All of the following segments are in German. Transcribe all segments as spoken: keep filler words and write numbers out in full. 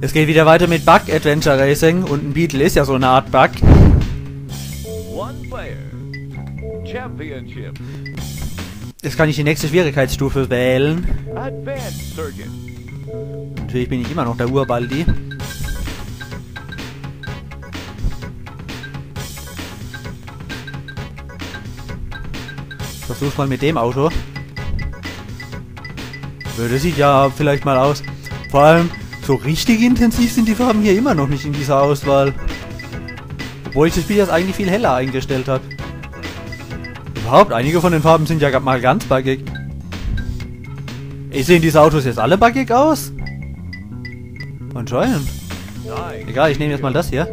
Es geht wieder weiter mit Bug Adventure Racing und ein Beetle ist ja so eine Art Bug. Jetzt kann ich die nächste Schwierigkeitsstufe wählen. Natürlich bin ich immer noch der Urbaldi. Versuch's mal mit dem Auto. Das sieht ja vielleicht mal aus. Vor allem, so richtig intensiv sind die Farben hier immer noch nicht in dieser Auswahl. Obwohl ich das Spiel jetzt eigentlich viel heller eingestellt habe. Überhaupt, einige von den Farben sind ja mal ganz buggig. Ich sehen diese Autos jetzt alle buggig aus? Anscheinend. Egal, ich nehme jetzt mal das hier.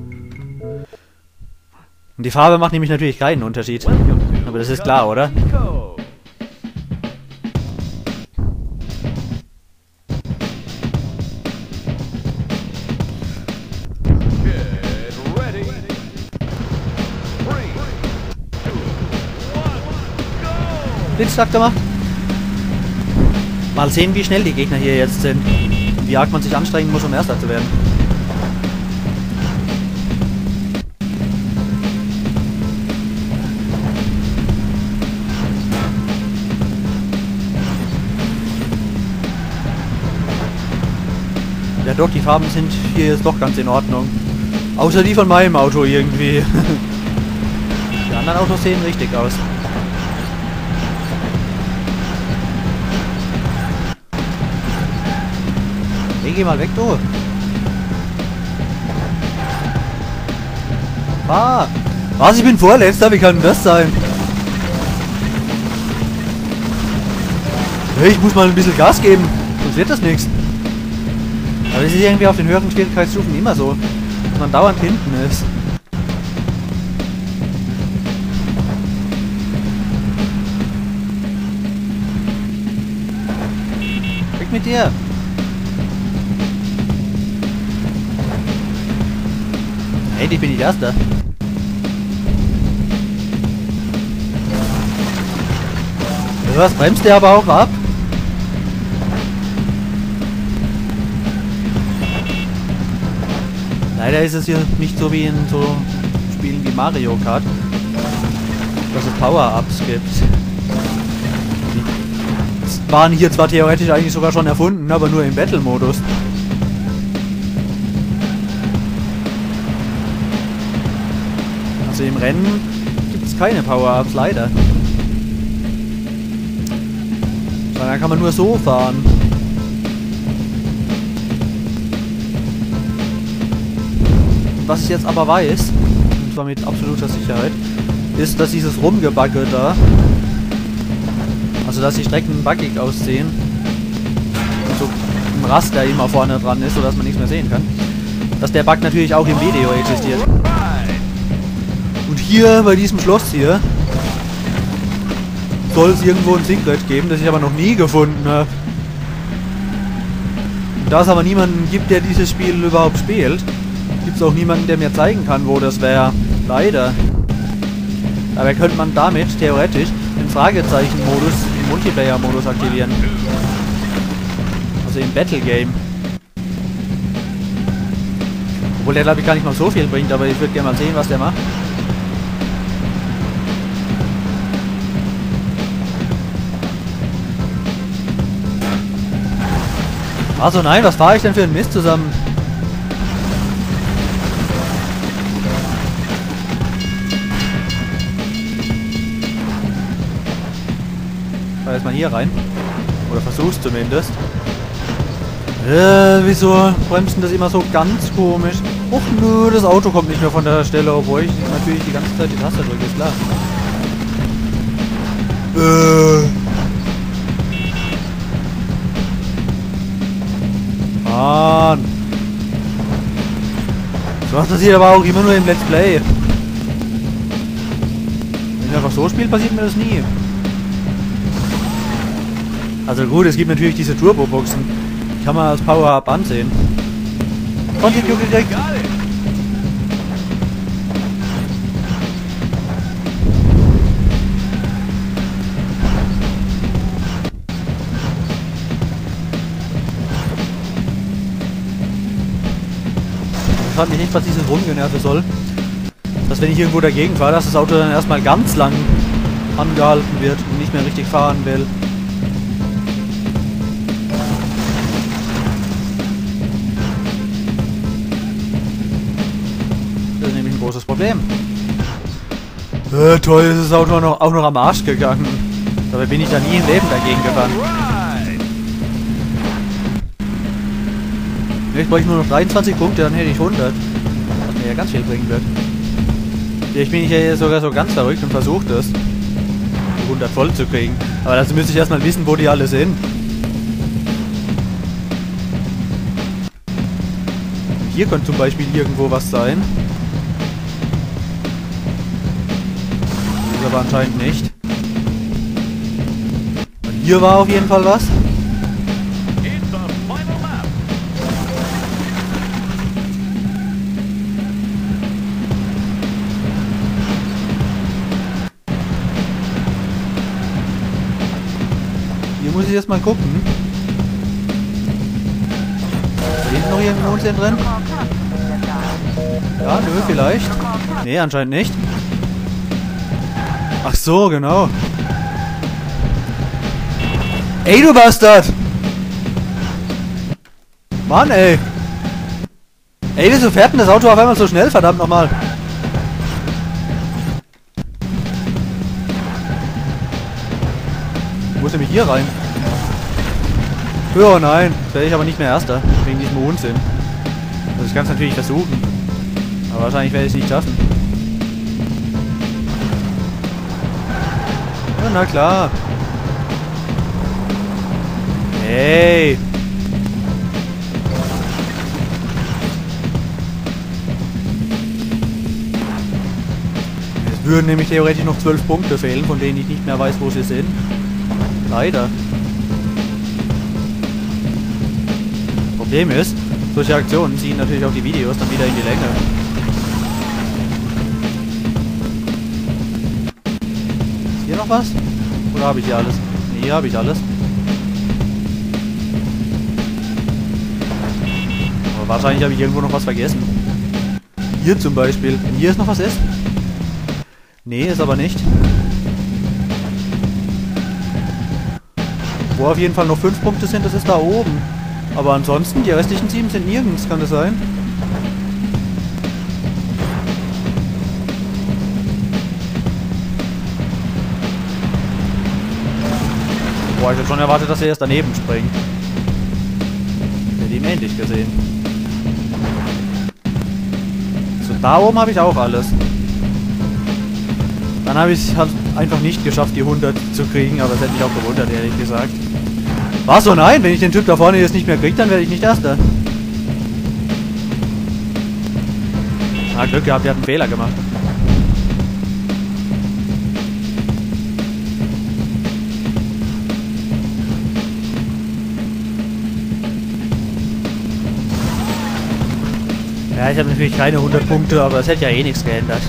Und die Farbe macht nämlich natürlich keinen Unterschied. Aber das ist klar, oder? Blitzschlag gemacht. Mal sehen, wie schnell die Gegner hier jetzt sind. Wie arg man sich anstrengen muss, um Erster zu werden. Ja doch, die Farben sind hier jetzt doch ganz in Ordnung. Außer die von meinem Auto irgendwie. Die anderen Autos sehen richtig aus. Hey, geh mal weg, du! Ah! Was? Ich bin Vorletzter? Wie kann denn das sein? Hey, ich muss mal ein bisschen Gas geben, sonst wird das nichts. Aber es ist irgendwie auf den höheren Schwierigkeitsstufen immer so, dass man dauernd hinten ist. Weg mit dir! Hey, ich bin die Erste. Was, bremst der aber auch ab? Leider ist es hier nicht so wie in so Spielen wie Mario Kart, dass es Power-Ups gibt. Die waren hier zwar theoretisch eigentlich sogar schon erfunden, aber nur im Battle-Modus. Also im Rennen gibt es keine Power-Ups, leider. Da kann man nur so fahren. Was ich jetzt aber weiß, und zwar mit absoluter Sicherheit, ist, dass dieses Rumgebacke da, also dass die Strecken buggig aussehen und so ein Raster immer vorne dran ist, sodass man nichts mehr sehen kann, dass der Bug natürlich auch im Video existiert. Und hier, bei diesem Schloss hier, soll es irgendwo ein Secret geben, das ich aber noch nie gefunden habe. Da es aber niemanden gibt, der dieses Spiel überhaupt spielt, gibt es auch niemanden, der mir zeigen kann, wo das wäre. Leider. Dabei könnte man damit theoretisch den Fragezeichen-Modus im Multiplayer-Modus aktivieren. Also im Battle Game. Obwohl der, glaube ich, gar nicht mal so viel bringt, aber ich würde gerne mal sehen, was der macht. Also nein, was fahre ich denn für einen Mist zusammen? Ich fahr jetzt mal hier rein. Oder versuch's zumindest. Äh, wieso bremst denn das immer so ganz komisch? Och nö, das Auto kommt nicht mehr von der Stelle, obwohl ich natürlich die ganze Zeit die Taste drücke, ist klar. Äh. Mann. So was passiert aber auch immer nur im Let's Play. Wenn ich einfach so spiele, passiert mir das nie. Also gut, es gibt natürlich diese Turbo-Boxen. Die kann man als Power-Up ansehen. Continue direkt. frage mich nicht, was dieses Rumgenerve soll. Dass wenn ich irgendwo dagegen fahre, dass das Auto dann erstmal ganz lang angehalten wird und nicht mehr richtig fahren will. Das ist nämlich ein großes Problem. Äh, toll, ist das Auto noch, auch noch am Arsch gegangen. Dabei bin ich da nie im Leben dagegen gefahren. Jetzt brauche ich nur noch dreiundzwanzig Punkte, dann hätte ich hundert. Was mir ja ganz viel bringen wird. Vielleicht bin ich ja sogar so ganz verrückt und versuche das, die hundert voll zu kriegen. Aber dazu müsste ich erstmal wissen, wo die alle sind. Hier könnte zum Beispiel irgendwo was sein. Ist aber anscheinend nicht. Und hier war auf jeden Fall was. Hier muss ich jetzt mal gucken. Da hinten noch irgendwo Unsinn drin? Ja, nö, vielleicht. Nee, anscheinend nicht. Ach so, genau. Ey, du Bastard! Mann, ey! Ey, wieso fährt denn das Auto auf einmal so schnell, verdammt nochmal? Ich muss nämlich hier rein. Oh nein, jetzt werde ich aber nicht mehr Erster, wegen diesem Unsinn. Also ich kann es natürlich versuchen. Aber wahrscheinlich werde ich es nicht schaffen. Ja, na klar. Hey! Es würden nämlich theoretisch noch zwölf Punkte fehlen, von denen ich nicht mehr weiß, wo sie sind. Leider. Problem ist, solche Aktionen ziehen natürlich auch die Videos dann wieder in die Länge. Ist hier noch was? Oder habe ich hier alles? Ne, hier habe ich alles. Aber wahrscheinlich habe ich irgendwo noch was vergessen. Hier zum Beispiel. Wenn hier noch was ist? Nee, ist aber nicht. Wo auf jeden Fall noch fünf Punkte sind, das ist da oben. Aber ansonsten, die restlichen sieben sind nirgends, kann das sein? Boah, ich hätte schon erwartet, dass er erst daneben springt. Hätte ihm ähnlich gesehen. So, da oben habe ich auch alles. Dann habe ich es halt einfach nicht geschafft, die hundert zu kriegen, aber das hätte mich auch gewundert, ehrlich gesagt. Was? So, nein, wenn ich den Typ da vorne jetzt nicht mehr kriege, dann werde ich nicht Erster. Ah, Glück gehabt, der hat einen Fehler gemacht. Ja, ich habe natürlich keine hundert Punkte, aber es hätte ja eh nichts geändert.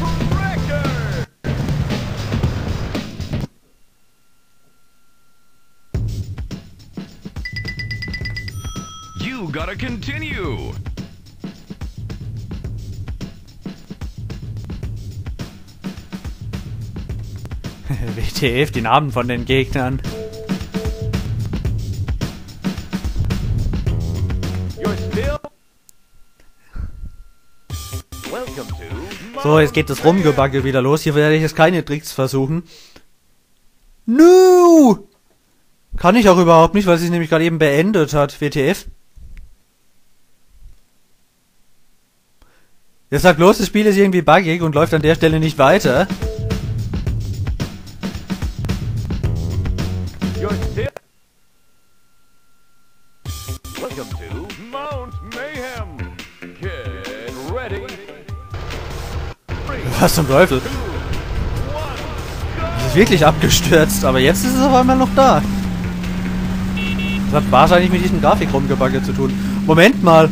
You gotta continue. W T F, die Namen von den Gegnern. So, jetzt geht das Rumgebacke wieder los. Hier werde ich jetzt keine Tricks versuchen. No! Kann ich auch überhaupt nicht, weil sie es nämlich gerade eben beendet hat. W T F. Jetzt sagt bloß, das Spiel ist irgendwie buggig und läuft an der Stelle nicht weiter. Welcome to Mount Mayhem. Get ready. Was zum Teufel? Das ist wirklich abgestürzt, aber jetzt ist es auf einmal noch da. Das hat wahrscheinlich mit diesem Grafik-Rumgebacke zu tun. Moment mal.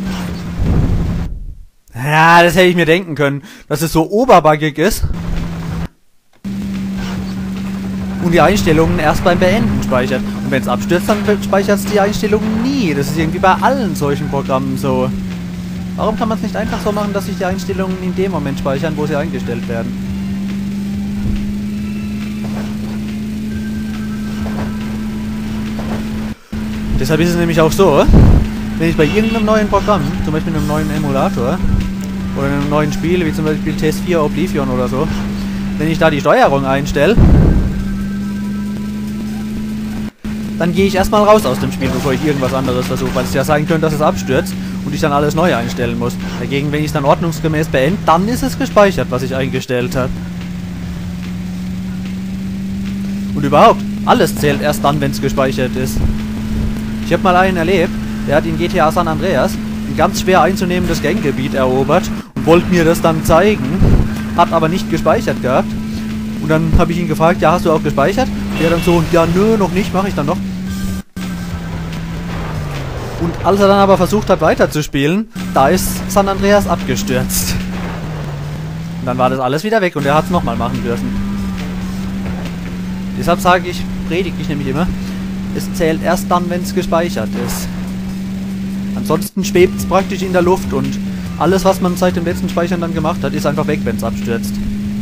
Ja, das hätte ich mir denken können, dass es so oberbuggig ist. Und die Einstellungen erst beim Beenden speichert. Und wenn es abstürzt, dann speichert es die Einstellungen nie. Das ist irgendwie bei allen solchen Programmen so. Warum kann man es nicht einfach so machen, dass sich die Einstellungen in dem Moment speichern, wo sie eingestellt werden? Deshalb ist es nämlich auch so, wenn ich bei irgendeinem neuen Programm, zum Beispiel einem neuen Emulator oder einem neuen Spiel, wie zum Beispiel T S vier Oblivion oder so, wenn ich da die Steuerung einstelle, dann gehe ich erstmal raus aus dem Spiel, bevor ich irgendwas anderes versuche, weil es ja sein könnte, dass es abstürzt und ich dann alles neu einstellen muss. Dagegen, wenn ich es dann ordnungsgemäß beende, dann ist es gespeichert, was ich eingestellt habe. Und überhaupt, alles zählt erst dann, wenn es gespeichert ist. Ich habe mal einen erlebt, der hat in G T A San Andreas ein ganz schwer einzunehmendes Ganggebiet erobert und wollte mir das dann zeigen, hat aber nicht gespeichert gehabt. Und dann habe ich ihn gefragt, ja, hast du auch gespeichert? Der dann so, ja, nö, noch nicht, mache ich dann noch. Und als er dann aber versucht hat weiterzuspielen, da ist San Andreas abgestürzt. Und dann war das alles wieder weg und er hat es nochmal machen dürfen. Deshalb sage ich, predige ich nämlich immer, es zählt erst dann, wenn es gespeichert ist. Ansonsten schwebt es praktisch in der Luft und alles, was man seit dem letzten Speichern dann gemacht hat, ist einfach weg, wenn es abstürzt.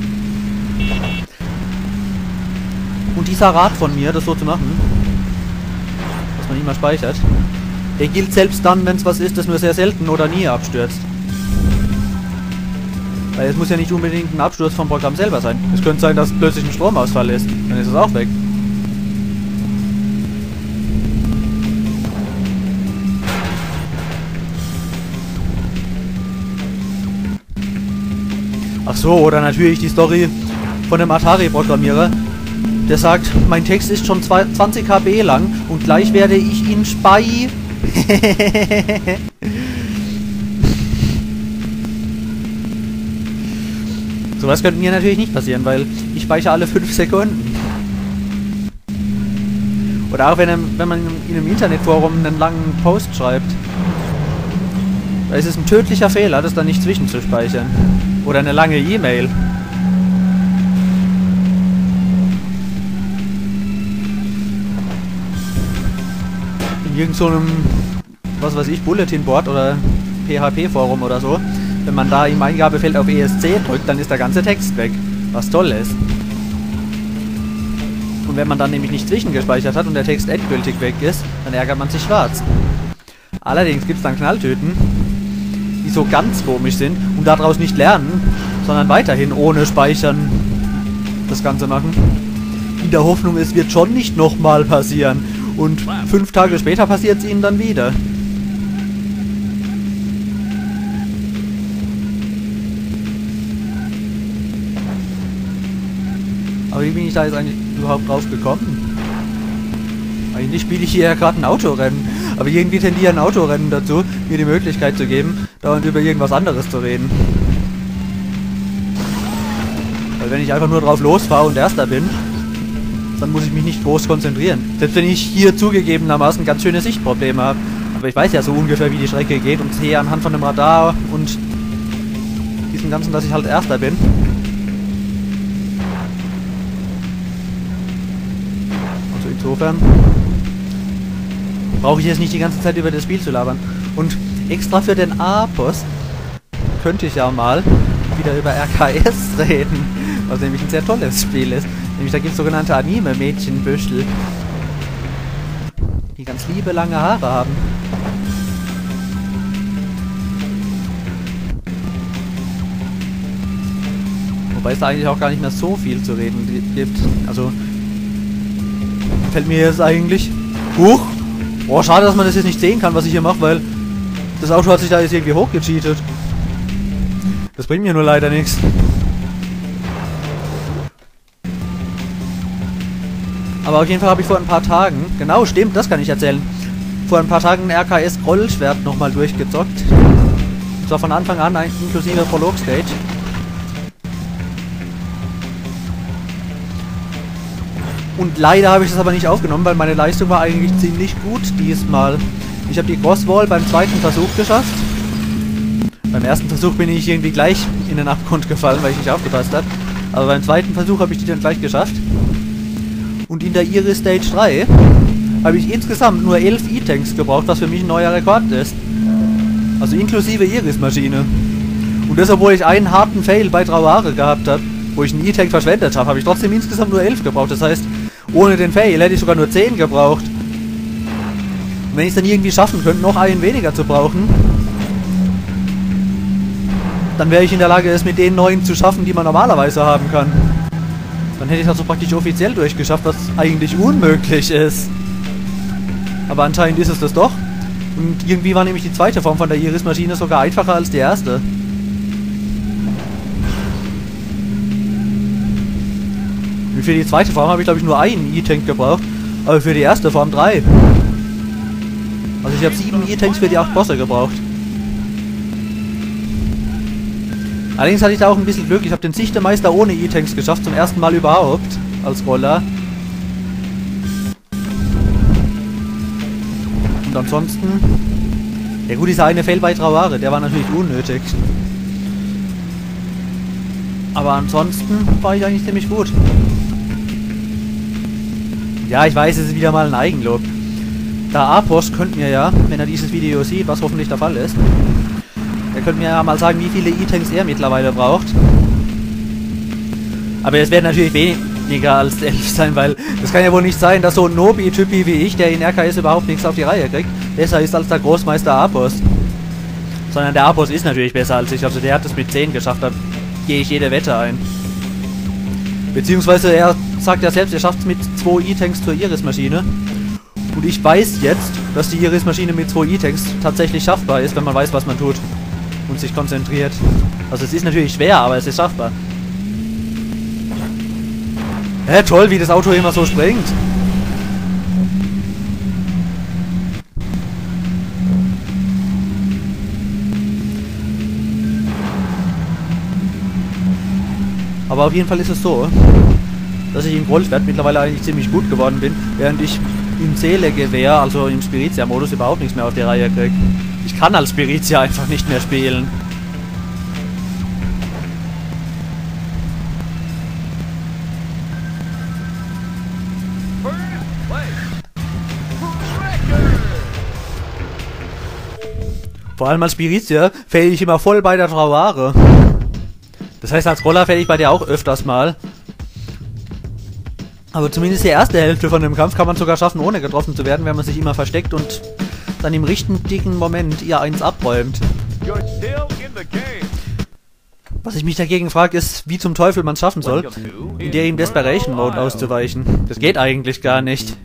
Und dieser Rat von mir, das so zu machen, dass man immer speichert, der gilt selbst dann, wenn es was ist, das nur sehr selten oder nie abstürzt. Weil es muss ja nicht unbedingt ein Absturz vom Programm selber sein. Es könnte sein, dass plötzlich ein Stromausfall ist. Dann ist es auch weg. Ach so, oder natürlich die Story von dem Atari-Programmierer, der sagt, mein Text ist schon zwanzig Kilobyte lang und gleich werde ich ihn spei... Sowas könnte mir natürlich nicht passieren, weil ich speichere alle fünf Sekunden. Oder auch wenn, wenn man in einem Internetforum einen langen Post schreibt. Da ist es ein tödlicher Fehler, das dann nicht zwischenzuspeichern. Oder eine lange E-Mail. In irgend so einem, was weiß ich, Bulletin-Board oder P H P-Forum oder so. Wenn man da im Eingabefeld auf E S C drückt, dann ist der ganze Text weg. Was toll ist. Und wenn man dann nämlich nicht zwischengespeichert hat und der Text endgültig weg ist, dann ärgert man sich schwarz. Allerdings gibt es dann Knalltüten, die so ganz komisch sind und daraus nicht lernen, sondern weiterhin ohne Speichern das Ganze machen. In der Hoffnung, es wird schon nicht nochmal passieren. Und fünf Tage später passiert es ihnen dann wieder. Aber wie bin ich da jetzt eigentlich überhaupt drauf gekommen? Eigentlich spiele ich hier ja gerade ein Autorennen. Aber irgendwie tendieren Autorennen dazu, mir die Möglichkeit zu geben, dauernd über irgendwas anderes zu reden. Weil wenn ich einfach nur drauf losfahre und Erster bin, dann muss ich mich nicht groß konzentrieren. Selbst wenn ich hier zugegebenermaßen ganz schöne Sichtprobleme habe. Aber ich weiß ja so ungefähr, wie die Strecke geht und sehe anhand von dem Radar und diesem Ganzen, dass ich halt Erster bin. Also insofern brauche ich jetzt nicht die ganze Zeit über das Spiel zu labern. Und extra für den A-Post könnte ich ja mal wieder über R K S reden, was nämlich ein sehr tolles Spiel ist. Nämlich da gibt es sogenannte Anime-Mädchenbüschel, die ganz liebe lange Haare haben. Wobei es da eigentlich auch gar nicht mehr so viel zu reden gibt. Also fällt mir jetzt eigentlich... Huch! Oh, schade, dass man das jetzt nicht sehen kann, was ich hier mache, weil das Auto hat sich da jetzt irgendwie hochgecheatet. Das bringt mir nur leider nichts. Aber auf jeden Fall habe ich vor ein paar Tagen, genau, stimmt, das kann ich erzählen, vor ein paar Tagen ein R K S-Rollschwert nochmal durchgezockt. Und zwar von Anfang an, inklusive Prolog-Stage. Und leider habe ich das aber nicht aufgenommen, weil meine Leistung war eigentlich ziemlich gut diesmal. Ich habe die Crosswall beim zweiten Versuch geschafft. Beim ersten Versuch bin ich irgendwie gleich in den Abgrund gefallen, weil ich nicht aufgepasst habe. Aber beim zweiten Versuch habe ich die dann gleich geschafft. Und in der Iris Stage drei habe ich insgesamt nur elf E-Tanks gebraucht, was für mich ein neuer Rekord ist. Also inklusive Iris-Maschine. Und das, obwohl ich einen harten Fail bei Trauare gehabt habe, wo ich einen E-Tank verschwendet habe, habe ich trotzdem insgesamt nur elf gebraucht. Das heißt, ohne den Fail hätte ich sogar nur zehn gebraucht. Und wenn ich es dann irgendwie schaffen könnte, noch einen weniger zu brauchen, dann wäre ich in der Lage, es mit den neun zu schaffen, die man normalerweise haben kann. Dann hätte ich das so praktisch offiziell durchgeschafft, was eigentlich unmöglich ist. Aber anscheinend ist es das doch. Und irgendwie war nämlich die zweite Form von der Iris-Maschine sogar einfacher als die erste. Und für die zweite Form habe ich, glaube ich, nur einen E-Tank gebraucht, aber für die erste Form drei. Also ich habe sieben E-Tanks für die acht Bosse gebraucht. Allerdings hatte ich da auch ein bisschen Glück. Ich habe den Sichtemeister ohne E-Tanks geschafft, zum ersten Mal überhaupt, als Roller. Und ansonsten... Ja gut, dieser eine Fail bei Trauare, der war natürlich unnötig. Aber ansonsten war ich eigentlich ziemlich gut. Ja, ich weiß, es ist wieder mal ein Eigenlob. Der Apos könnte mir ja, wenn er dieses Video sieht, was hoffentlich der Fall ist, er könnte mir ja mal sagen, wie viele E-Tanks er mittlerweile braucht. Aber es werden natürlich weniger als elf sein, weil es kann ja wohl nicht sein, dass so ein Nobi-Typi wie ich, der in R K S überhaupt nichts auf die Reihe kriegt, besser ist als der Großmeister Apos. Sondern der Apos ist natürlich besser als ich, also der hat es mit zehn geschafft, da gehe ich jede Wette ein. Beziehungsweise er sagt ja selbst, er schafft es mit zwei E-Tanks zur Iris-Maschine. Und ich weiß jetzt, dass die Iris-Maschine mit zwei E-Tanks tatsächlich schaffbar ist, wenn man weiß, was man tut. Und sich konzentriert. Also es ist natürlich schwer, aber es ist schaffbar. Hä, toll, wie das Auto immer so springt. Aber auf jeden Fall ist es so, dass ich im Golfwert mittlerweile eigentlich ziemlich gut geworden bin, während ich im Seele-Gewehr, also im Spirizia-Modus, überhaupt nichts mehr auf die Reihe kriege. Ich kann als Spirizia einfach nicht mehr spielen. Vor allem als Spirizia fälle ich immer voll bei der Trauare. Das heißt, als Roller fälle ich bei der auch öfters mal. Aber zumindest die erste Hälfte von dem Kampf kann man sogar schaffen, ohne getroffen zu werden, wenn man sich immer versteckt und dann im richtigen Moment ihr eins abräumt. Was ich mich dagegen frage, ist, wie zum Teufel man es schaffen soll, in der im Desperation Mode auszuweichen. Das geht eigentlich gar nicht.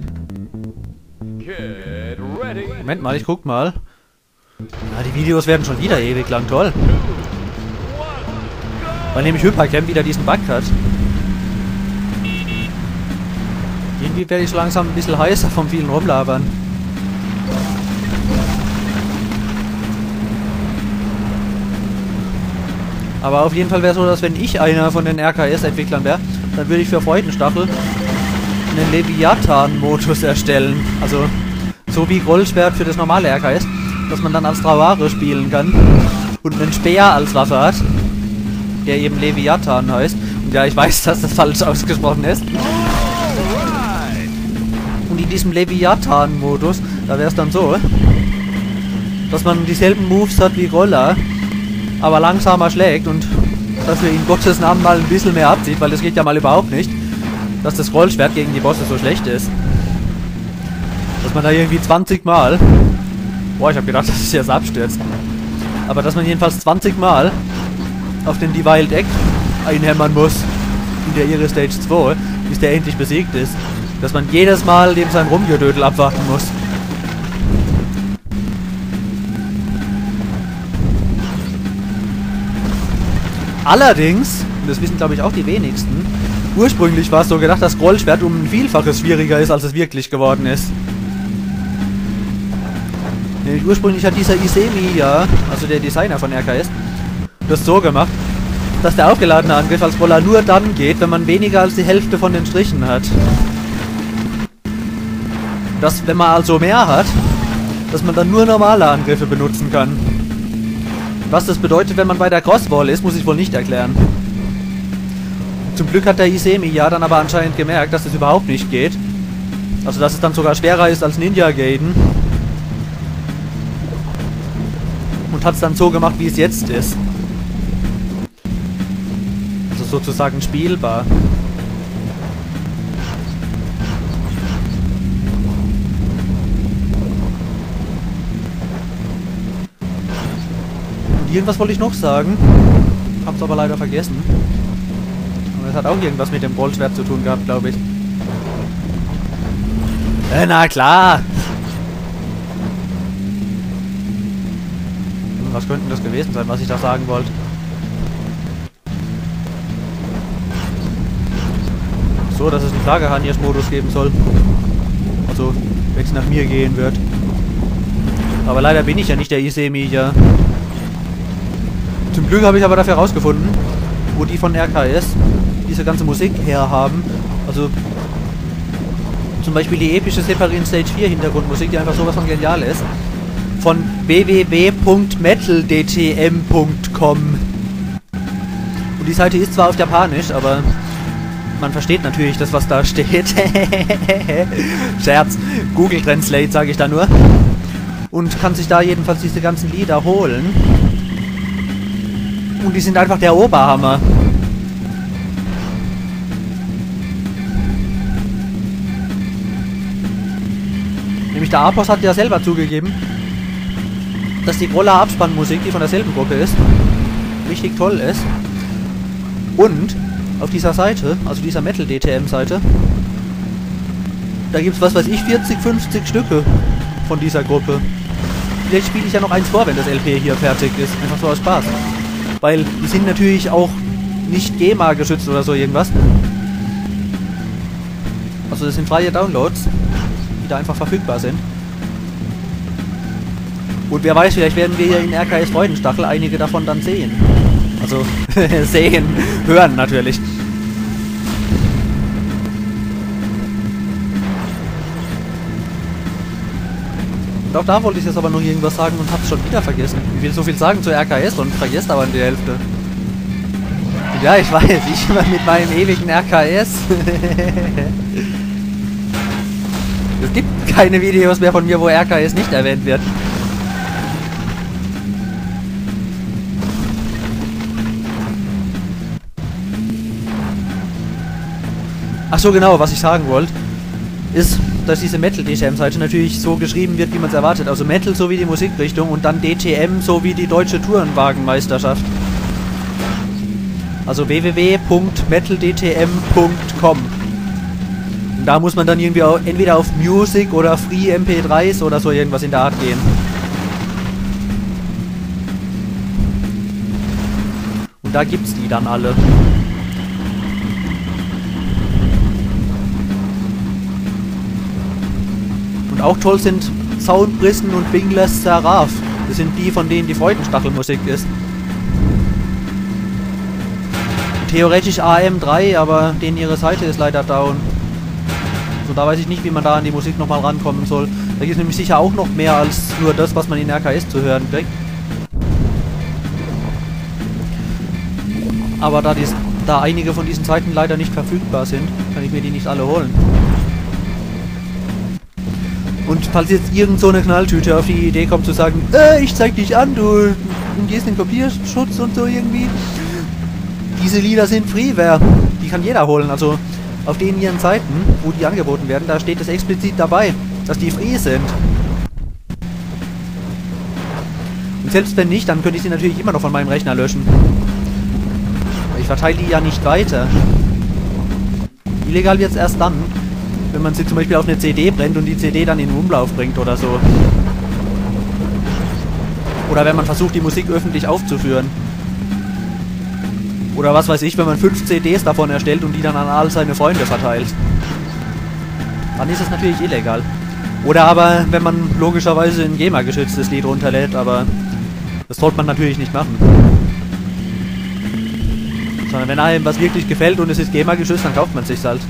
Moment mal, ich guck mal. Ja, die Videos werden schon wieder ewig lang, toll. Weil nämlich Hypercamp wieder diesen Bug hat. Irgendwie werde ich so langsam ein bisschen heißer vom vielen Rumlabern. Aber auf jeden Fall wäre es so, dass wenn ich einer von den R K S-Entwicklern wäre, dann würde ich für Freudenstachel einen Leviathan-Modus erstellen. Also so wie Grollschwert für das normale R K S, dass man dann als Trauare spielen kann und einen Speer als Waffe hat, der eben Leviathan heißt. Und ja, ich weiß, dass das falsch ausgesprochen ist. Und in diesem Leviathan-Modus, da wäre es dann so, dass man dieselben Moves hat wie Roller, aber langsamer schlägt und dass wir in Gottes Namen mal ein bisschen mehr abzieht, weil das geht ja mal überhaupt nicht, dass das Rollschwert gegen die Bosse so schlecht ist. Dass man da irgendwie zwanzig Mal, boah, ich habe gedacht, dass es jetzt abstürzt, aber dass man jedenfalls zwanzig Mal auf den Deviled Egg einhämmern muss in der Iris Stage zwei, bis der endlich besiegt ist. Dass man jedes Mal dem sein Rumgedödel abwarten muss. Allerdings, und das wissen glaube ich auch die wenigsten, ursprünglich war es so gedacht, dass Grollschwert um ein Vielfaches schwieriger ist, als es wirklich geworden ist. Nämlich ursprünglich hat dieser Isemi, ja, also der Designer von R K S, das so gemacht, dass der aufgeladene Angriff als Roller nur dann geht, wenn man weniger als die Hälfte von den Strichen hat. Dass, wenn man also mehr hat, dass man dann nur normale Angriffe benutzen kann. Was das bedeutet, wenn man bei der Crosswall ist, muss ich wohl nicht erklären. Zum Glück hat der Isemi ja dann aber anscheinend gemerkt, dass das überhaupt nicht geht. Also dass es dann sogar schwerer ist als Ninja Gaiden. und hat es dann so gemacht, wie es jetzt ist. Also sozusagen spielbar. Und irgendwas wollte ich noch sagen. Hab's aber leider vergessen. Und es hat auch irgendwas mit dem Goldschwert zu tun gehabt, glaube ich. Äh, na klar! Was könnte das gewesen sein, was ich da sagen wollte? So, dass es einen Klageharniers-Modus geben soll. Also, wenn es nach mir gehen wird. Aber leider bin ich ja nicht der Isemi, ja. Zum Glück habe ich aber dafür herausgefunden, wo die von R K S diese ganze Musik herhaben. Also, zum Beispiel die epische Separin Stage vier Hintergrundmusik, die einfach sowas von genial ist. Von w w w punkt metal d t m punkt com. Und die Seite ist zwar auf Japanisch, aber man versteht natürlich das, was da steht. Scherz. Google Translate, sage ich da nur. Und kann sich da jedenfalls diese ganzen Lieder holen. Und die sind einfach der Oberhammer. Nämlich der Apos hat ja selber zugegeben, dass die Groller Abspannmusik, die von derselben Gruppe ist, richtig toll ist. Und auf dieser Seite, also dieser Metal D T M Seite, da gibt es, was weiß ich, vierzig, fünfzig Stücke von dieser Gruppe. Vielleicht spiele ich ja noch eins vor, wenn das L P hier fertig ist. Einfach so aus Spaß. Weil die sind natürlich auch nicht GEMA geschützt oder so irgendwas. Also das sind freie Downloads, die da einfach verfügbar sind. Und wer weiß, vielleicht werden wir hier in R K S Freudenstachel einige davon dann sehen. Also, sehen, hören natürlich. Und auch da wollte ich jetzt aber noch irgendwas sagen und hab's schon wieder vergessen. Ich will so viel sagen zu R K S und vergesst aber die Hälfte. Und ja, ich weiß, ich immer mit meinem ewigen R K S. Es gibt keine Videos mehr von mir, wo R K S nicht erwähnt wird. Ach so, genau, was ich sagen wollte, ist, dass diese Metal D T M-Seite natürlich so geschrieben wird, wie man es erwartet. Also Metal so wie die Musikrichtung und dann D T M so wie die deutsche Tourenwagenmeisterschaft. Also w w w punkt metal d t m punkt com. Und da muss man dann irgendwie auch entweder auf Music oder Free M P dreis oder so irgendwas in der Art gehen. Und da gibt's die dann alle. Auch toll sind Soundbrissen und Bingless Seraph. Das sind die, von denen die Freudenstachelmusik ist. Theoretisch A M drei, aber denen ihre Seite ist leider down. So, da weiß ich nicht, wie man da an die Musik nochmal rankommen soll. Da gibt es nämlich sicher auch noch mehr als nur das, was man in R K S zu hören kriegt. Aber da, dies, da einige von diesen Seiten leider nicht verfügbar sind, kann ich mir die nicht alle holen. Und falls jetzt irgend so eine Knalltüte auf die Idee kommt zu sagen, äh, ich zeig dich an, du gehst in Kopierschutz und so irgendwie. Diese Lieder sind Freeware. Die kann jeder holen. Also auf den ihren Seiten, wo die angeboten werden, da steht es explizit dabei, dass die free sind. Und selbst wenn nicht, dann könnte ich sie natürlich immer noch von meinem Rechner löschen. Ich verteile die ja nicht weiter. Illegal wird es erst dann, wenn man sie zum Beispiel auf eine C D brennt und die C D dann in den Umlauf bringt oder so. Oder wenn man versucht, die Musik öffentlich aufzuführen. Oder was weiß ich, wenn man fünf C Ds davon erstellt und die dann an all seine Freunde verteilt. Dann ist es natürlich illegal. Oder aber, wenn man logischerweise ein GEMA-geschütztes Lied runterlädt, aber das sollte man natürlich nicht machen. Sondern wenn einem was wirklich gefällt und es ist GEMA-geschützt, dann kauft man es sich halt.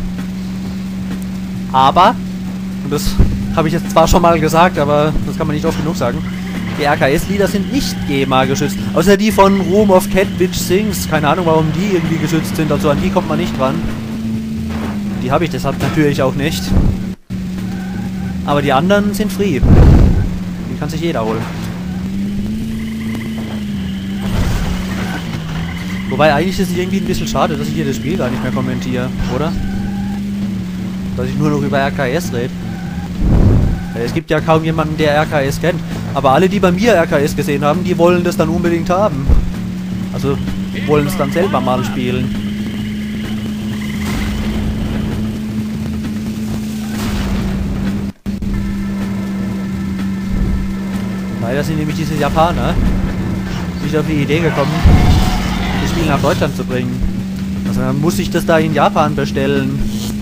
Aber, und das habe ich jetzt zwar schon mal gesagt, aber das kann man nicht oft genug sagen, die R K S-Lieder sind nicht GEMA geschützt. Außer die von Room of Cat Bitch Sings. Keine Ahnung, warum die irgendwie geschützt sind. Also an die kommt man nicht ran. Die habe ich deshalb natürlich auch nicht. Aber die anderen sind free. Die kann sich jeder holen. Wobei eigentlich ist es irgendwie ein bisschen schade, dass ich hier das Spiel gar nicht mehr kommentiere, oder? Dass ich nur noch über R K S rede. Es gibt ja kaum jemanden, der R K S kennt. Aber alle, die bei mir R K S gesehen haben, die wollen das dann unbedingt haben. Also wollen es dann selber mal spielen. Leider sind nämlich diese Japaner nicht auf die Idee gekommen, das Spiel nach Deutschland zu bringen. Also dann muss ich das da in Japan bestellen.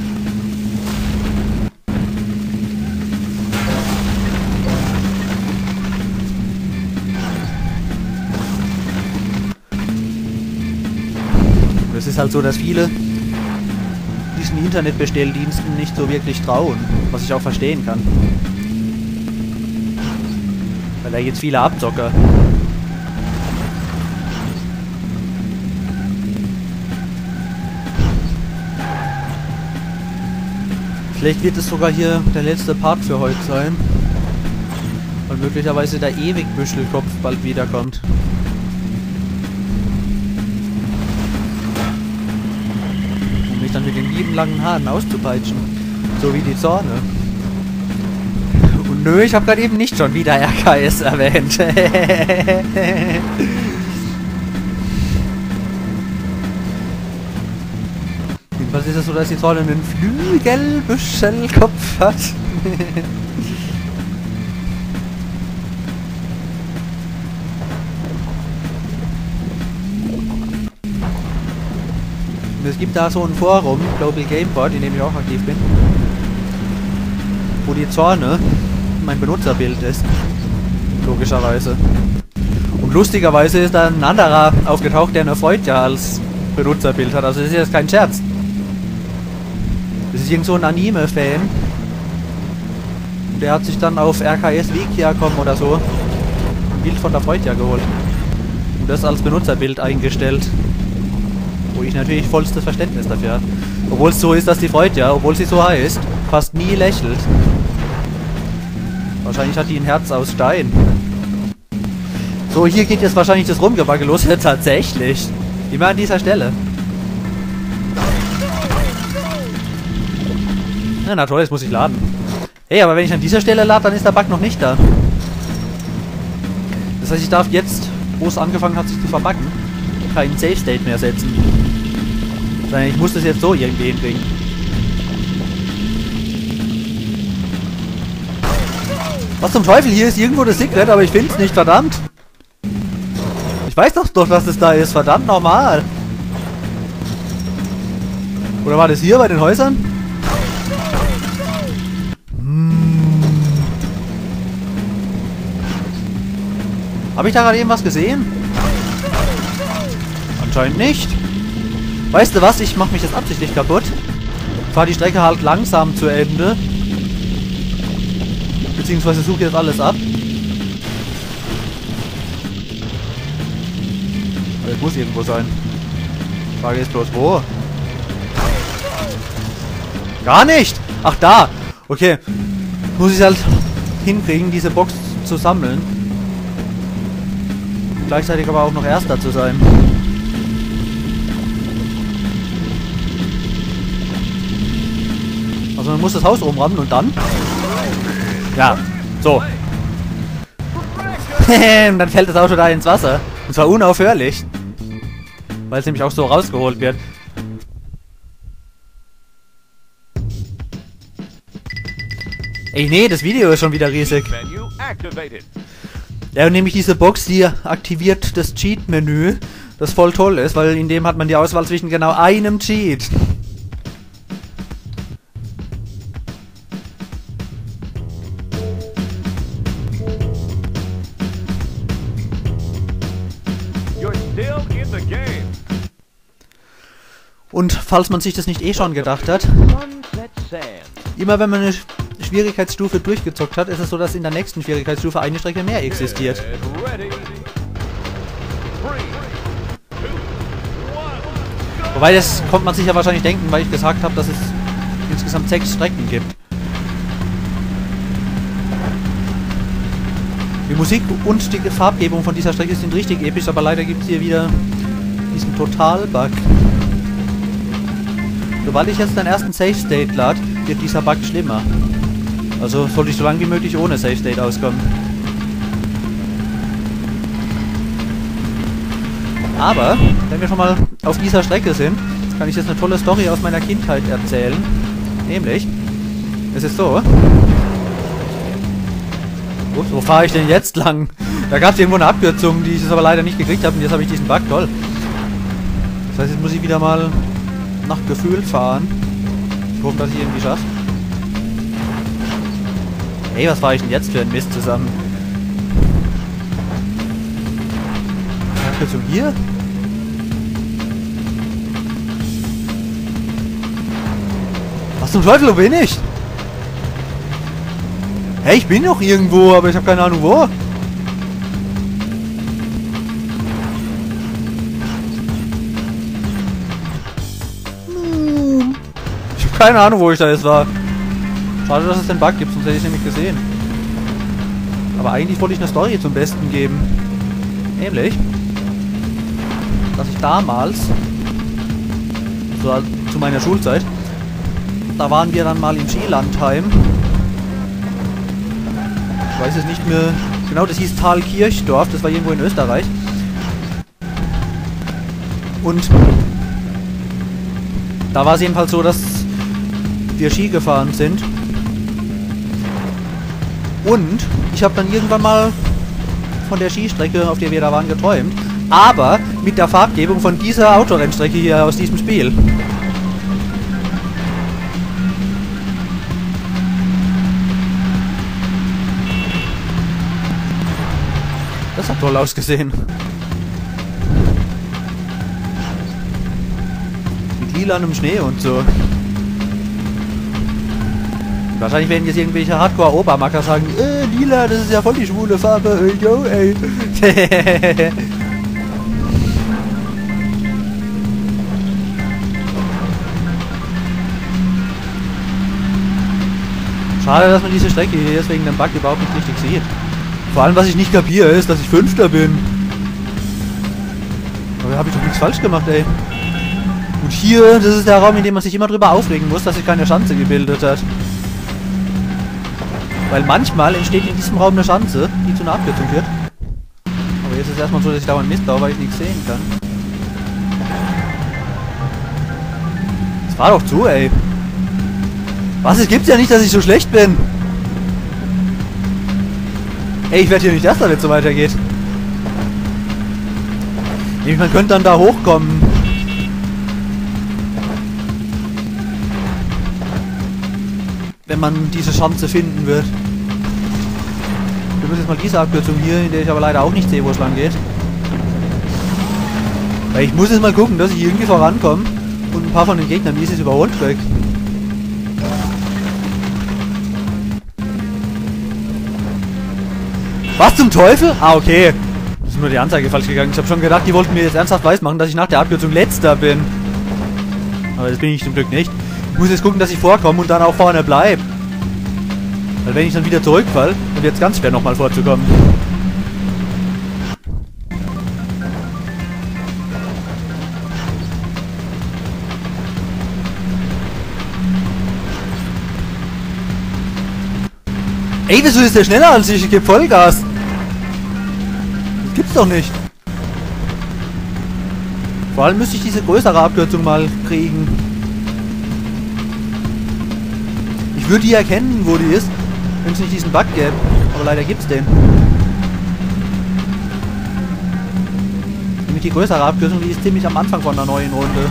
Es ist halt so, dass viele diesen Internetbestelldiensten nicht so wirklich trauen, was ich auch verstehen kann. Weil da jetzt viele Abzocker. Vielleicht wird es sogar hier der letzte Part für heute sein. Weil möglicherweise der ewig Büschelkopf bald wiederkommt. Um mich dann mit den lieben langen Haaren auszupeitschen. So wie die Zorne. Und nö, ich habe gerade eben nicht schon wieder R K S erwähnt. Was ist es so, dass die Zorne einen Flügelbüschelkopf hat? Und es gibt da so ein Forum, Global Gameport, in dem ich auch aktiv bin, wo die Zorne mein Benutzerbild ist. Logischerweise. Und lustigerweise ist da ein anderer aufgetaucht, der eine Freudja als Benutzerbild hat. Also das ist jetzt kein Scherz. Das ist irgend so ein Anime-Fan. Der hat sich dann auf R K S Wikia.com oder so ein Bild von der Freudja geholt. Und das als Benutzerbild eingestellt. Wo ich natürlich vollstes Verständnis dafür habe. Obwohl es so ist, dass die Freudja, obwohl sie so heißt, fast nie lächelt. Wahrscheinlich hat die ein Herz aus Stein. So, hier geht jetzt wahrscheinlich das Rumgebacke los. Ja, tatsächlich. Immer an dieser Stelle. Na, na toll, jetzt muss ich laden. Hey, aber wenn ich an dieser Stelle lade, dann ist der Bug noch nicht da. Das heißt, ich darf jetzt, wo es angefangen hat, sich zu verbacken, keinen Save State mehr setzen. Sondern ich muss das jetzt so irgendwie hinkriegen. Was zum Teufel? Hier ist irgendwo das Secret, aber ich finde es nicht, verdammt. Ich weiß doch doch, dass es da ist, verdammt normal. Oder war das hier bei den Häusern? Habe ich da gerade eben was gesehen? Anscheinend nicht. Weißt du was? Ich mache mich jetzt absichtlich kaputt. Fahre die Strecke halt langsam zu Ende. Beziehungsweise suche jetzt alles ab. Das muss irgendwo sein. Die Frage ist bloß wo. Gar nicht! Ach da! Okay. Muss ich halt hinkriegen, diese Box zu sammeln. Gleichzeitig aber auch noch Erster zu sein. Also man muss das Haus umrammen und dann... Ja, so. Und dann fällt das Auto da ins Wasser. Und zwar unaufhörlich. Weil es nämlich auch so rausgeholt wird. Ey, nee, das Video ist schon wieder riesig. Ja, und nämlich diese Box, die aktiviert das Cheat-Menü, das voll toll ist, weil in dem hat man die Auswahl zwischen genau einem Cheat. Und falls man sich das nicht eh schon gedacht hat, immer wenn man eine Schwierigkeitsstufe durchgezockt hat, ist es so, dass in der nächsten Schwierigkeitsstufe eine Strecke mehr existiert. Wobei, das kommt man sich ja wahrscheinlich denken, weil ich gesagt habe, dass es insgesamt sechs Strecken gibt. Die Musik und die Farbgebung von dieser Strecke sind richtig episch, aber leider gibt es hier wieder Diesen Total-Bug. Sobald ich jetzt den ersten Safe-State lade, wird dieser Bug schlimmer. Also sollte ich so lange wie möglich ohne Safe-State auskommen. Aber, wenn wir schon mal auf dieser Strecke sind, kann ich jetzt eine tolle Story aus meiner Kindheit erzählen. Nämlich, es ist so... Ups, wo fahre ich denn jetzt lang? Da gab es irgendwo eine Abkürzung, die ich jetzt aber leider nicht gekriegt habe und jetzt habe ich diesen Bug, toll. Das heißt, jetzt muss ich wieder mal nach Gefühl fahren. Ich hoffe, dass ich irgendwie schaffe. Ey, was fahre ich denn jetzt für ein Mist zusammen? Abkürzung hier? Was zum Teufel, wo bin ich? Hey, ich bin noch irgendwo, aber ich habe keine Ahnung wo. Ich habe keine Ahnung, wo ich da jetzt war. Schade, dass es den Bug gibt, sonst hätte ich es nämlich gesehen. Aber eigentlich wollte ich eine Story zum Besten geben. Nämlich, dass ich damals, so zu meiner Schulzeit, da waren wir dann mal in Skilandheim. Ich weiß es nicht mehr. Genau, das hieß Thalkirchdorf, das war irgendwo in Österreich. Und da war es jedenfalls so, dass wir Ski gefahren sind. Und ich habe dann irgendwann mal von der Skistrecke, auf der wir da waren, geträumt. Aber mit der Farbgebung von dieser Autorennstrecke hier aus diesem Spiel. Das hat toll ausgesehen. Mit lilanem Schnee und so. Wahrscheinlich werden jetzt irgendwelche Hardcore-Obermacker sagen, äh, lila, das ist ja voll die schwule Farbe, äh, yo, ey. Schade, dass man diese Strecke hier deswegen den Bug überhaupt nicht richtig sieht. Vor allem, was ich nicht kapiere, ist, dass ich Fünfter bin. Aber da habe ich doch nichts falsch gemacht, ey. Und hier, das ist der Raum, in dem man sich immer drüber aufregen muss, dass sich keine Schanze gebildet hat. Weil manchmal entsteht in diesem Raum eine Schanze, die zu einer Abkürzung führt. Aber jetzt ist es erstmal so, dass ich dauernd Mist baue, weil ich nichts sehen kann. Das fahr doch zu, ey. Was, es gibt's ja nicht, dass ich so schlecht bin. Ey, ich werde hier nicht erst, wenn es so weitergeht. Nämlich, man könnte dann da hochkommen. Wenn man diese Schanze finden wird. Wir müssen jetzt mal diese Abkürzung hier, in der ich aber leider auch nicht sehe, wo es lang geht. Weil ich muss jetzt mal gucken, dass ich irgendwie vorankomme und ein paar von den Gegnern dieses überholt krieg. Was zum Teufel? Ah, okay. Das ist nur die Anzeige falsch gegangen. Ich habe schon gedacht, die wollten mir jetzt ernsthaft weismachen, dass ich nach der Abkürzung letzter bin. Aber das bin ich zum Glück nicht. Ich muss jetzt gucken, dass ich vorkomme und dann auch vorne bleibe. Weil wenn ich dann wieder zurückfall, dann wird es ganz schwer nochmal vorzukommen. Ey, wieso ist der schneller als ich? Ich gebe Vollgas. Das gibt's doch nicht. Vor allem müsste ich diese größere Abkürzung mal kriegen. Ich würde die erkennen, wo die ist, wenn es nicht diesen Bug gäbe. Aber leider gibt's den. Nämlich die größere Abkürzung, die ist ziemlich am Anfang von der neuen Runde.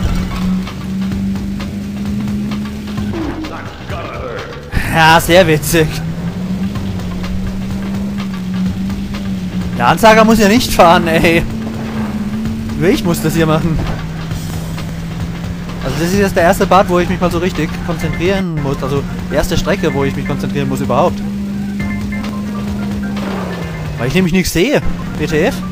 Ja, sehr witzig. Der Ansager muss ja nicht fahren, ey. Nur ich muss das hier machen. Also das ist jetzt der erste Part, wo ich mich mal so richtig konzentrieren muss. Also die erste Strecke, wo ich mich konzentrieren muss überhaupt. Weil ich nämlich nichts sehe. W T F?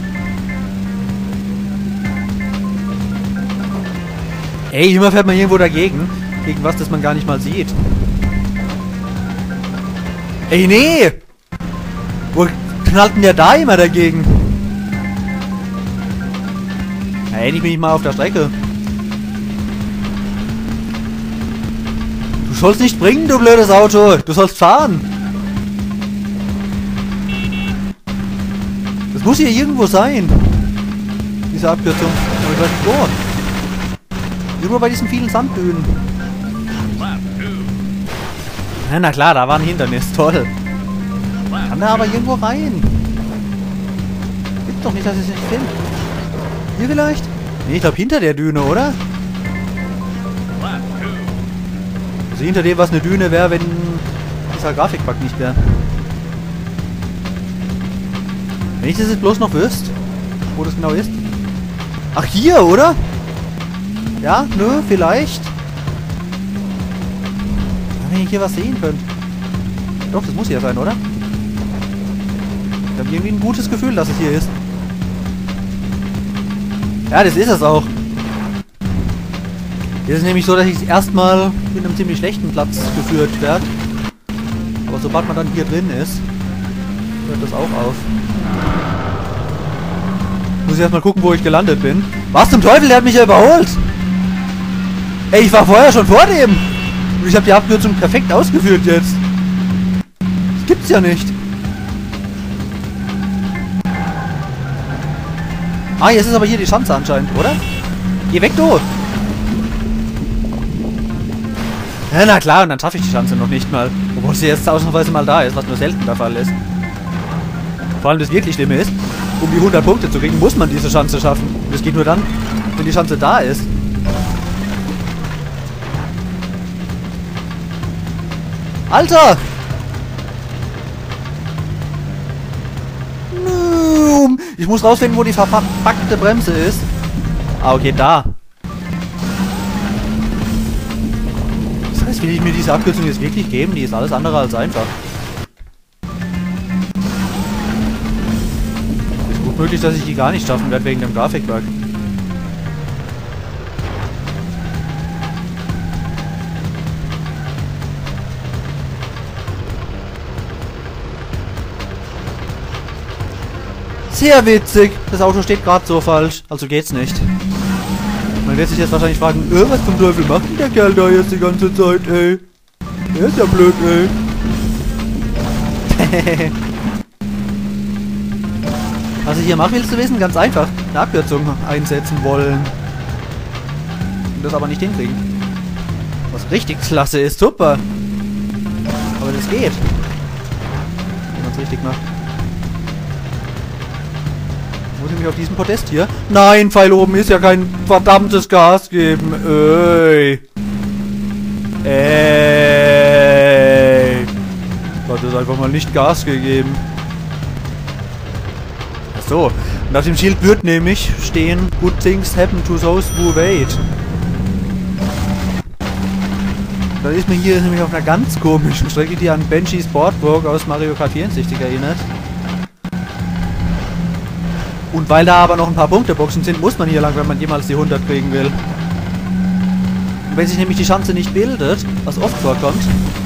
Ey, immer fährt man irgendwo dagegen. Gegen was, das man gar nicht mal sieht. Ey, nee! Wo knallt denn der da immer dagegen? Hey, ich bin nicht mal auf der Strecke. Du sollst nicht springen, du blödes Auto. Du sollst fahren. Das muss hier irgendwo sein. Diese Abkürzung. Aber ich weiß nicht wo. Irgendwo bei diesen vielen Sanddünen. Ja, na klar, da war ein Hindernis. Toll. Kann da aber irgendwo rein. Gibt's doch nicht, dass ich es nicht finde. Hier vielleicht? Nee, ich glaube hinter der Düne, oder? Also hinter dem, was eine Düne wäre, wenn dieser Grafikbug nicht wäre. Wenn ich das jetzt bloß noch wüsste, wo das genau ist. Ach, hier, oder? Ja, nö, vielleicht. Wenn ich hier was sehen könnte. Doch, das muss hier sein, oder? Ich habe irgendwie ein gutes Gefühl, dass es hier ist. Ja, das ist es auch. Hier ist es nämlich so, dass ich erstmal mit einem ziemlich schlechten Platz geführt werde. Aber sobald man dann hier drin ist, hört das auch auf. Muss ich erstmal gucken, wo ich gelandet bin. Was zum Teufel, der hat mich ja überholt! Ey, ich war vorher schon vor dem! Und ich habe die Abkürzung perfekt ausgeführt jetzt. Das gibt's ja nicht. Ah, jetzt ist aber hier die Schanze anscheinend, oder? Geh weg, du! Ja, na klar, und dann schaffe ich die Schanze noch nicht mal. Obwohl sie jetzt ausnahmsweise mal da ist, was nur selten der Fall ist. Vor allem das wirklich Schlimme ist, um die hundert Punkte zu kriegen, muss man diese Schanze schaffen. Und das geht nur dann, wenn die Schanze da ist. Alter! Ich muss rausfinden, wo die verpackte Bremse ist. Ah, okay, da. Das heißt, will ich mir diese Abkürzung jetzt wirklich geben? Die ist alles andere als einfach. Ist gut möglich, dass ich die gar nicht schaffen werde wegen dem Grafikbug. Sehr witzig. Das Auto steht gerade so falsch. Also geht's nicht. Man wird sich jetzt wahrscheinlich fragen, äh, was zum Teufel macht denn der Kerl da jetzt die ganze Zeit, ey? Der ist ja blöd, ey. Was ich hier mache, willst du wissen? Ganz einfach. Eine Abkürzung einsetzen wollen. Und das aber nicht hinkriegen. Was richtig klasse ist. Super. Aber das geht. Wenn man es richtig macht. Muss ich mich auf diesem Podest hier? Nein, Pfeil oben ist ja kein verdammtes Gas geben. Ey. Ey. Gott, das ist einfach mal nicht Gas gegeben. Achso. Und auf dem Schild wird nämlich stehen: Good things happen to those who wait. Da ist mir hier nämlich auf einer ganz komischen Strecke, die an Benji's Boardwalk aus Mario Kart vierundsechzig erinnert. Und weil da aber noch ein paar Punkteboxen sind, muss man hier lang, wenn man jemals die hundert kriegen will. Und wenn sich nämlich die Schanze nicht bildet, was oft vorkommt,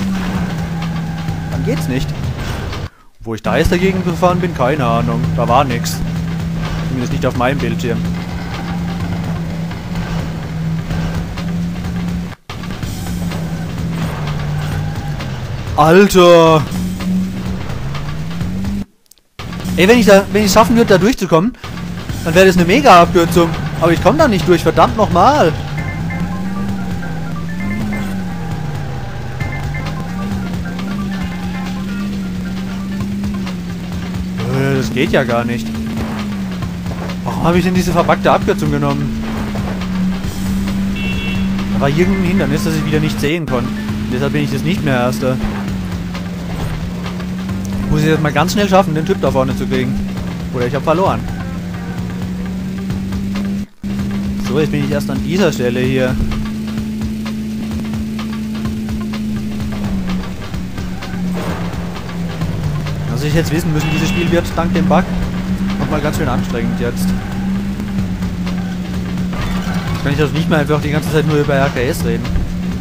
dann geht's nicht. Wo ich da jetzt dagegen gefahren bin, keine Ahnung. Da war nix. Zumindest nicht auf meinem Bildschirm. Alter! Ey, wenn ich da, wenn ich es schaffen würde, da durchzukommen, dann wäre das eine Mega-Abkürzung. Aber ich komme da nicht durch, verdammt nochmal. Äh, das geht ja gar nicht. Warum habe ich denn diese verpackte Abkürzung genommen? Da war irgendein Hindernis, das ich wieder nicht sehen konnte. Deshalb bin ich das nicht mehr Erster. Muss ich jetzt mal ganz schnell schaffen, den Typ da vorne zu kriegen. Oder ich habe verloren. So, jetzt bin ich erst an dieser Stelle hier. Also ich jetzt wissen müssen, dieses Spiel wird dank dem Bug nochmal ganz schön anstrengend jetzt. Jetzt kann ich also nicht mehr einfach die ganze Zeit nur über R K S reden.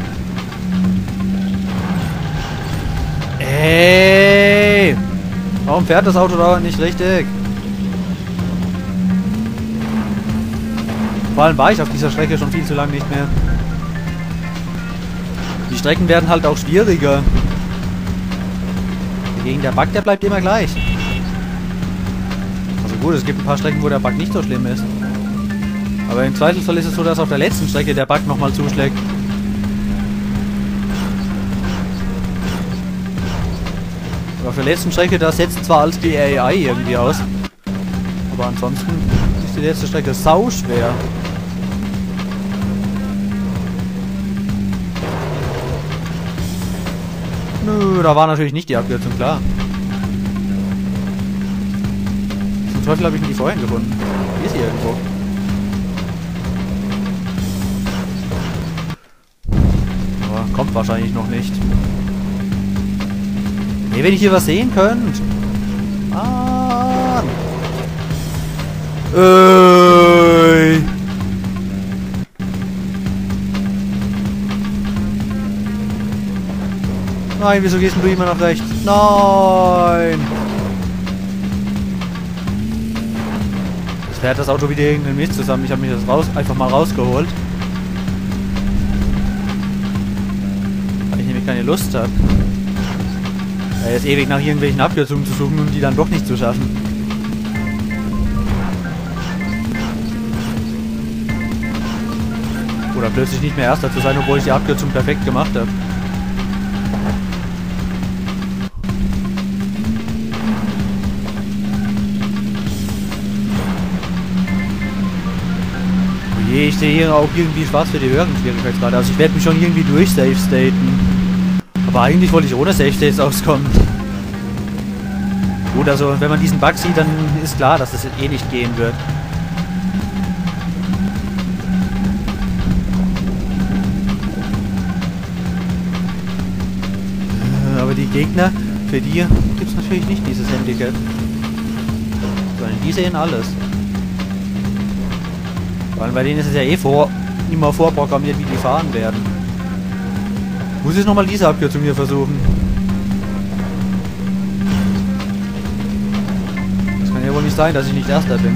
Ey! Warum fährt das Auto dauernd nicht richtig? Vor allem war ich auf dieser Strecke schon viel zu lang nicht mehr. Die Strecken werden halt auch schwieriger. Gegen der Bug, der bleibt immer gleich. Also gut, es gibt ein paar Strecken, wo der Bug nicht so schlimm ist. Aber im Zweifelsfall ist es so, dass auf der letzten Strecke der Bug nochmal zuschlägt. Und auf der letzten Strecke, da setzt zwar alles die A I irgendwie aus. Aber ansonsten ist die letzte Strecke sau schwer. Nö, da war natürlich nicht die Abkürzung, klar. Zum Teufel habe ich mir die vorhin gefunden. Die ist hier irgendwo. Aber kommt wahrscheinlich noch nicht. Hey, wenn ich hier was sehen könnt. Ah. Äh. Nein, wieso gehst du immer nach rechts? Nein! Jetzt fährt das Auto wieder irgendeinen Mist zusammen. Ich habe mich das raus, einfach mal rausgeholt. Weil ich nämlich keine Lust habe. Ja, jetzt ewig nach irgendwelchen Abkürzungen zu suchen und die dann doch nicht zu schaffen. Oder plötzlich nicht mehr Erster zu sein, obwohl ich die Abkürzung perfekt gemacht habe. Ich sehe hier auch irgendwie schwarz für die höheren Schwierigkeitsgrade. Also ich werde mich schon irgendwie durch Safe Staten. Aber eigentlich wollte ich ohne Safe States auskommen. Gut, also wenn man diesen Bug sieht, dann ist klar, dass das eh nicht gehen wird. Aber die Gegner, für die gibt es natürlich nicht dieses Handicap. Sondern die sehen alles. Weil bei denen ist es ja eh vor, immer vorprogrammiert, wie die fahren werden. Muss ich nochmal diese Abkürzung hier versuchen. Das kann ja wohl nicht sein, dass ich nicht Erster bin.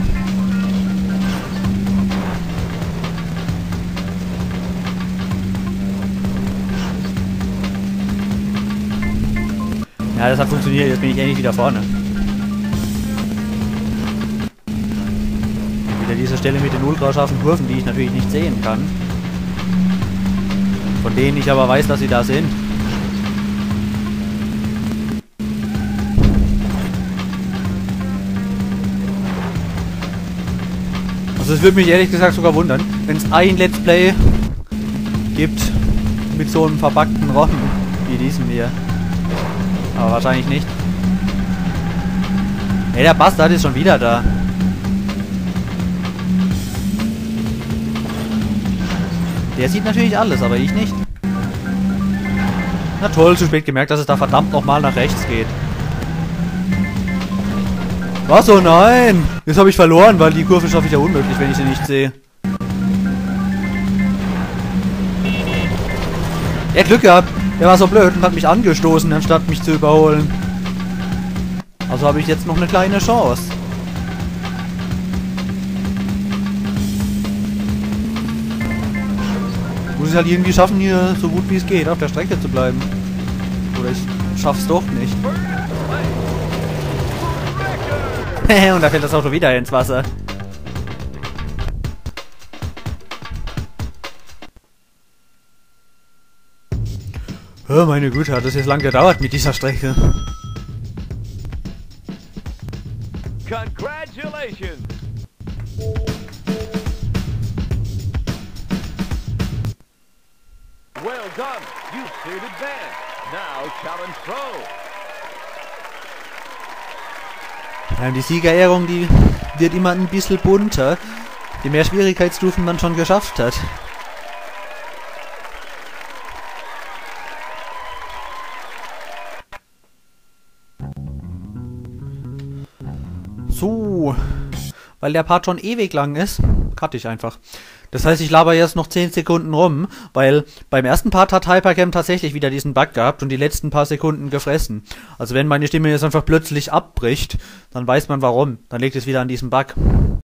Ja, das hat funktioniert, jetzt bin ich endlich wieder vorne. Diese Stelle mit den ultrascharfen Kurven, die ich natürlich nicht sehen kann. Von denen ich aber weiß, dass sie da sind. Also es würde mich ehrlich gesagt sogar wundern, wenn es ein Let's Play gibt mit so einem verbackten Rochen wie diesem hier. Aber wahrscheinlich nicht. Ey, der Bastard ist schon wieder da. Der sieht natürlich alles, aber ich nicht. Na toll, zu spät gemerkt, dass es da verdammt nochmal nach rechts geht. Was? Oh nein! Jetzt habe ich verloren, weil die Kurve schaffe ich ja unmöglich, wenn ich sie nicht sehe. Er hat Glück gehabt. Der war so blöd und hat mich angestoßen, anstatt mich zu überholen. Also habe ich jetzt noch eine kleine Chance. Muss ich halt irgendwie schaffen, hier so gut wie es geht auf der Strecke zu bleiben. Oder ich schaff's doch nicht. Und da fällt das Auto wieder ins Wasser. Oh meine Güte, hat das jetzt lang gedauert mit dieser Strecke. Congratulations! Well done. You've cleared advance. Now challenge pro. Ja, die Siegerehrung, die wird immer ein bisschen bunter, je mehr Schwierigkeitsstufen man schon geschafft hat. So, weil der Part schon ewig lang ist, cutte ich einfach. Das heißt, ich laber jetzt noch zehn Sekunden rum, weil beim ersten Part hat Hypercam tatsächlich wieder diesen Bug gehabt und die letzten paar Sekunden gefressen. Also wenn meine Stimme jetzt einfach plötzlich abbricht, dann weiß man warum. Dann liegt es wieder an diesem Bug.